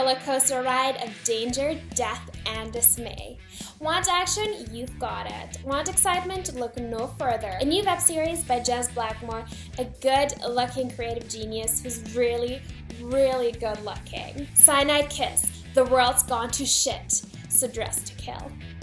roller coaster ride of danger, death, and dismay. Want action? You've got it. Want excitement? Look no further. A new web series by Jez Blackmore, a good-looking creative genius who's really, really good-looking. Cyanide Kiss, the world's gone to shit, so dress to kill.